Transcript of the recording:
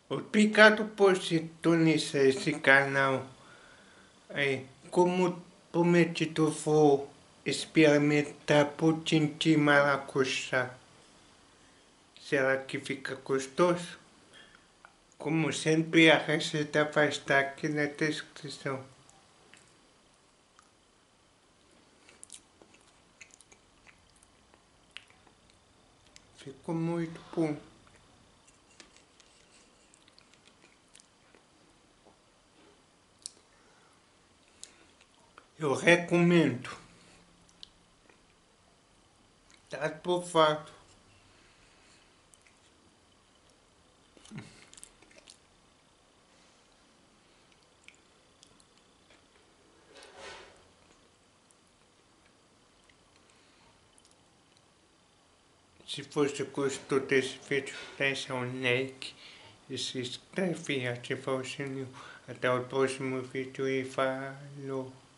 Obrigado por sintonizar esse canal. Como prometido, vou experimentar pudim de maracujá. Será que fica gostoso? Como sempre, a receita vai estar aqui na descrição. Ficou muito bom. Eu recomendo. Tá aprovado. Se você gostou desse vídeo, deixa um like e se inscreve e ativa o sininho. Até o próximo vídeo e falou!